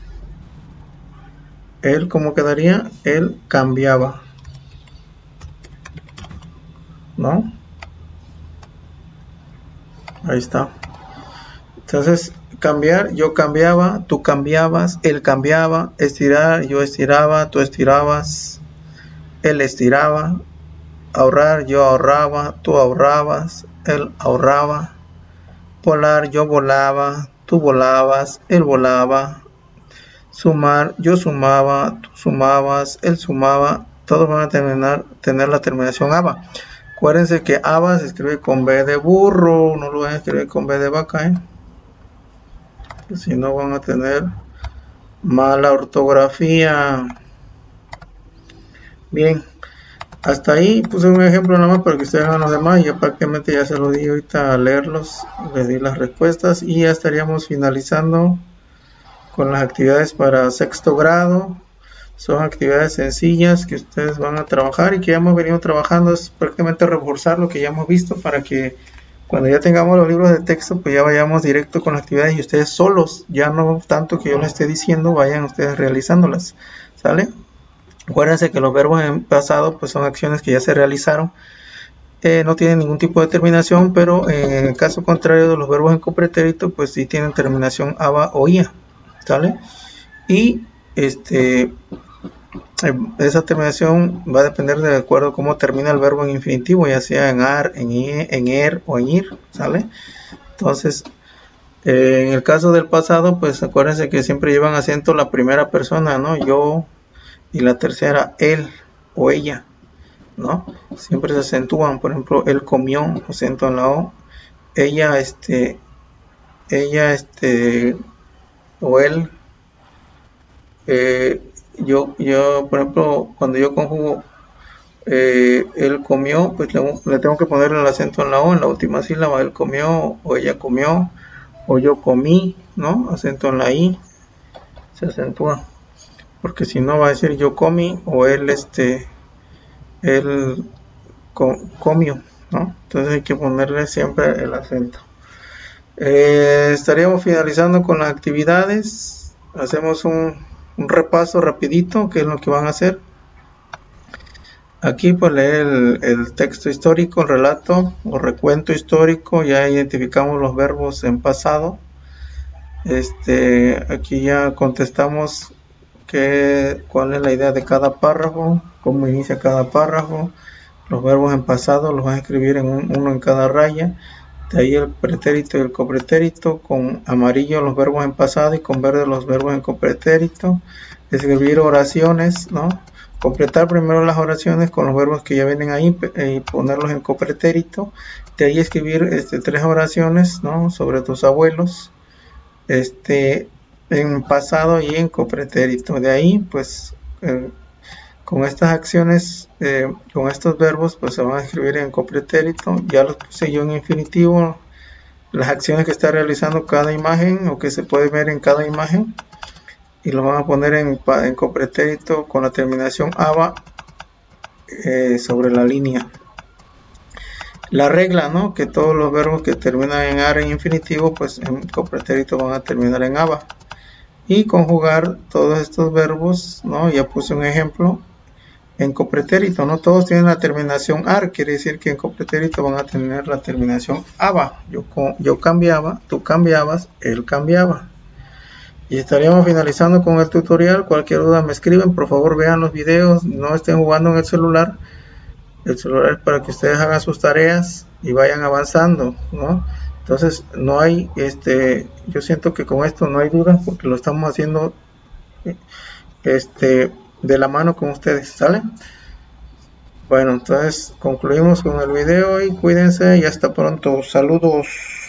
¿cómo quedaría? Él cambiaba, ¿no? Ahí está. Entonces, cambiar, yo cambiaba, tú cambiabas, él cambiaba, estirar, yo estiraba, tú estirabas, él estiraba, ahorrar, yo ahorraba, tú ahorrabas, él ahorraba, volar, yo volaba, tú volabas, él volaba, sumar, yo sumaba, tú sumabas, él sumaba, todos van a tener la terminación aba. Acuérdense que aba se escribe con B de burro, no lo van a escribir con B de vaca, si no van a tener mala ortografía. Bien, hasta ahí puse un ejemplo nada más para que ustedes vean los demás. Ya prácticamente ya se lo di ahorita a leerlos, les di las respuestas y ya estaríamos finalizando con las actividades para sexto grado. Son actividades sencillas que ustedes van a trabajar y que ya hemos venido trabajando. Es prácticamente reforzar lo que ya hemos visto para que cuando ya tengamos los libros de texto, pues ya vayamos directo con las actividades y ustedes solos, ya no tanto que yo les esté diciendo, vayan ustedes realizándolas, ¿sale? Acuérdense que los verbos en pasado pues son acciones que ya se realizaron, no tienen ningún tipo de terminación, pero en el caso contrario de los verbos en copretérito, pues sí tienen terminación aba o ia, ¿sale? Y esa terminación va a depender de acuerdo a cómo termina el verbo en infinitivo, ya sea en ar, en er o en ir, ¿sale? Entonces, en el caso del pasado, pues acuérdense que siempre llevan acento la primera persona, ¿no? Yo, y la tercera, él o ella, ¿no? Siempre se acentúan, por ejemplo, él comió, acento en la O, ella, o él, yo, por ejemplo, cuando yo conjugo él comió, pues le tengo que poner el acento en la O, en la última sílaba, él comió, o ella comió, o yo comí, ¿no? Acento en la I, se acentúa, porque si no va a decir yo comí, o él, él comió, ¿no? Entonces hay que ponerle siempre el acento. Estaríamos finalizando con las actividades. Hacemos un repaso rapidito, que es lo que van a hacer. Aquí pues leer el texto histórico, el relato o recuento histórico. Ya identificamos los verbos en pasado. Aquí ya contestamos cuál es la idea de cada párrafo, cómo inicia cada párrafo. Los verbos en pasado los van a escribir en uno en cada raya. De ahí el pretérito y el copretérito, con amarillo los verbos en pasado y con verde los verbos en copretérito. Escribir oraciones, ¿no? Completar primero las oraciones con los verbos que ya vienen ahí y ponerlos en copretérito. De ahí escribir 3 oraciones, ¿no? Sobre tus abuelos, en pasado y en copretérito. De ahí, pues, con estas acciones, con estos verbos, pues se van a escribir en copretérito. Ya los puse yo en infinitivo, las acciones que está realizando cada imagen o que se puede ver en cada imagen, y lo van a poner en copretérito con la terminación aba sobre la línea. La regla, ¿no? Que todos los verbos que terminan en ar en infinitivo, pues en copretérito van a terminar en aba. Y conjugar todos estos verbos, ¿no? Ya puse un ejemplo en copretérito, no todos tienen la terminación ar, quiere decir que en copretérito van a tener la terminación aba. Yo cambiaba, tú cambiabas, él cambiaba. Y estaríamos finalizando con el tutorial. Cualquier duda me escriben, por favor vean los videos, no estén jugando en el celular. El celular es para que ustedes hagan sus tareas y vayan avanzando, ¿no? Entonces no hay, yo siento que con esto no hay dudas porque lo estamos haciendo de la mano con ustedes, ¿sale? Bueno, entonces concluimos con el video y cuídense y hasta pronto. Saludos.